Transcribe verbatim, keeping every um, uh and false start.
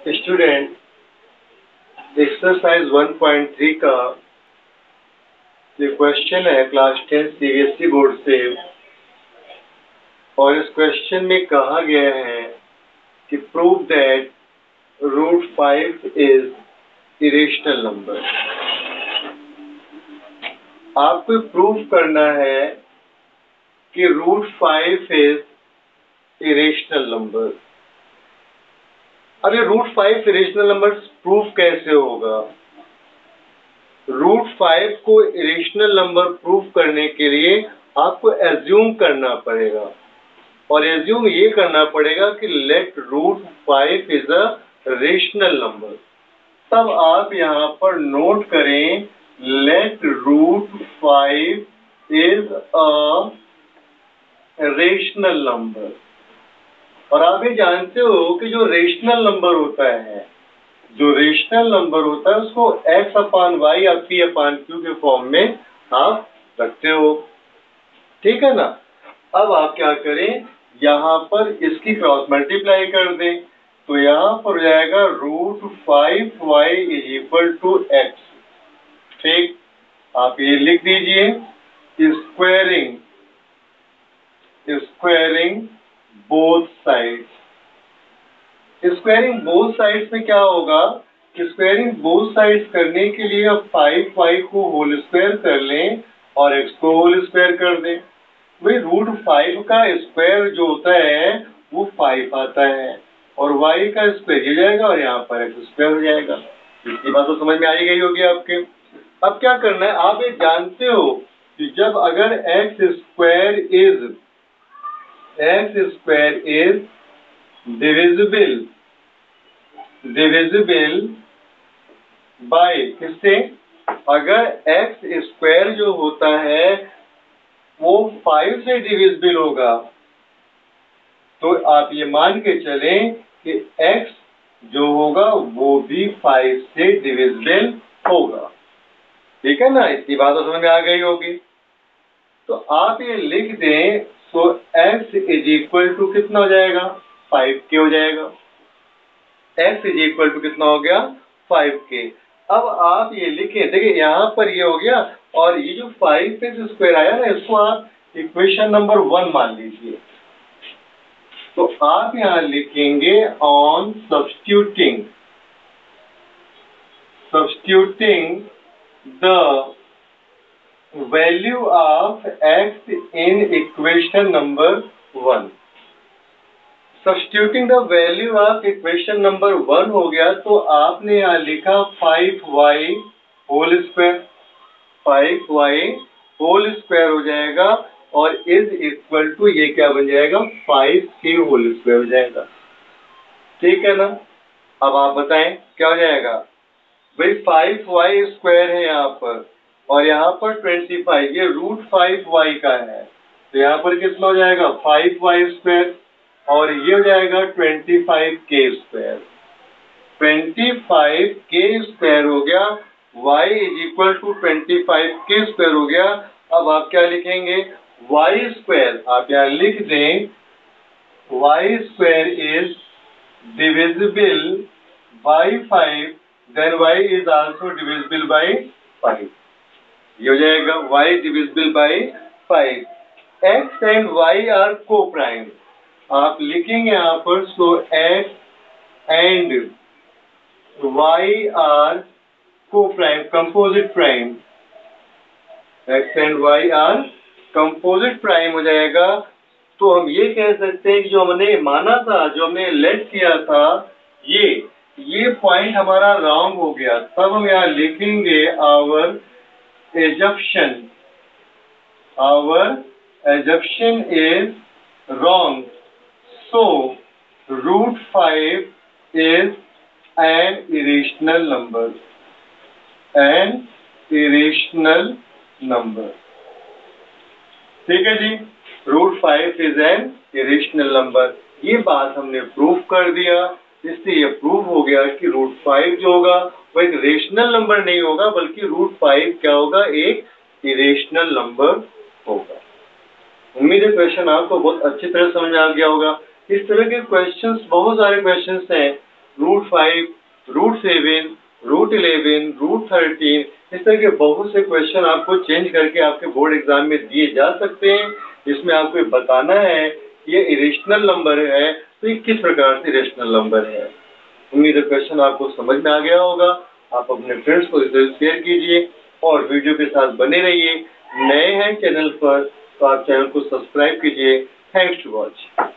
Student exercise one point three का ये question है क्लास टेन सीबीएसई बोर्ड से, और इस क्वेश्चन में कहा गया है कि prove that root five is irrational number. आपको प्रूव करना है कि root five is irrational number. अब ये root five irrational number proof कैसे होगा? रूट फाइव को इरेशनल नंबर प्रूफ करने के लिए आपको एज्यूम करना पड़ेगा, और एज्यूम ये करना पड़ेगा कि let root five is a rational number. तब आप यहाँ पर नोट करें let root five is a rational number. और आप ये जानते हो कि जो रेशनल नंबर होता है जो रेशनल नंबर होता है उसको x अपान वाई या p अपान क्यू के फॉर्म में आप रखते हो, ठीक है ना। अब आप क्या करें, यहाँ पर इसकी क्रॉस मल्टीप्लाई कर दें, तो यहाँ पर हो जाएगा root five y is equal to x. ठीक, आप ये लिख दीजिए squaring squaring both sides. Squaring both sides में क्या होगा, स्क्वायरिंग बोथ साइड्स करने के लिए अब फाइव वाई को होल स्क्वायर कर लें और एक्स को होल स्क्वायर कर दें। वही रूट फाइव का स्क्वायर जो होता है वो फाइव आता है, और वाई का स्क्वायर हो जाएगा और यहाँ पर एक्स स्क्वायर हो जाएगा। इसकी बात तो समझ में आई गई होगी आपके। अब क्या करना है, आप ये जानते हो कि जब अगर x square is x square is divisible divisible by किससे? अगर एक्स स्क्वायर जो होता है वो फाइव से डिविजिबल होगा, तो आप ये मान के चलें कि x जो होगा वो भी फाइव से डिविजिबल होगा, ठीक है ना। इसकी बात तो समझ में आ गई होगी। तो आप ये लिख दें, so x is equal to कितना हो जाएगा, फाइव के हो जाएगा। x इज इक्वल टू कितना हो गया, फाइव के। अब आप ये लिखें, देखिए यहाँ पर ये हो गया, और ये जो फाइव एक्स स्क्वायर आया ना, इसको आप इक्वेशन नंबर वन मान लीजिए। तो आप यहाँ लिखेंगे on substituting substituting the value of x in equation number one. Substituting the value of equation number one हो गया, तो आपने यहाँ लिखा five y whole square. Five y whole square हो जाएगा और इज इक्वल टू ये क्या बन जाएगा, फाइव के होल स्क्वायर हो जाएगा, ठीक है ना। अब आप बताएं क्या हो जाएगा। भाई फाइव वाई स्क्वायर है यहाँ पर, और यहाँ पर ट्वेंटी फाइव, ये रूट फाइव वाई का है, तो यहाँ पर कितना हो जाएगा, फाइव वाई स्क्वायर, और ये हो जाएगा ट्वेंटी फाइव के स्क्वायर। ट्वेंटी फाइव के स्क्वायर हो गया, y is equal to twenty five के स्क्वायर हो गया। अब आप क्या लिखेंगे, y स्क्वायर आप यहाँ लिख दें, y square is divisible by five, then y is also divisible by five. ये हो जाएगा y divisible by five. x and y are coprime, आप लिखेंगे यहाँ पर, so x and y are coprime, composite prime. x and y are composite prime हो जाएगा। तो हम ये कह सकते हैं कि जो हमने माना था, जो हमने लेट किया था, ये ये पॉइंट हमारा रॉन्ग हो गया। तब हम यहाँ लिखेंगे our assumption our assumption is wrong, so root five is an irrational number an irrational number ठीक है जी, root five is an irrational number. ये बात हमने प्रूफ कर दिया, इससे ये प्रूफ हो गया कि रूट फाइव जो होगा वो एक रेशनल नंबर नहीं होगा, बल्कि रूट फाइव क्या होगा, एक इरेशनल नंबर होगा। उम्मीद है क्वेश्चन आपको बहुत अच्छी तरह समझ आ गया होगा। इस तरह के क्वेश्चंस बहुत सारे क्वेश्चंस हैं root five, root seven, root eleven, root thirteen, इस तरह के बहुत से क्वेश्चन आपको चेंज करके आपके बोर्ड एग्जाम में दिए जा सकते हैं। इसमें आपको बताना है ये इरेशनल नंबर है तो ये किस प्रकार से इरेशनल नंबर है। उम्मीद है क्वेश्चन आपको समझ में आ गया होगा। आप अपने फ्रेंड्स को इसे शेयर कीजिए और वीडियो के साथ बने रहिए। नए हैं चैनल पर तो आप चैनल को सब्सक्राइब कीजिए। Thanks to watch.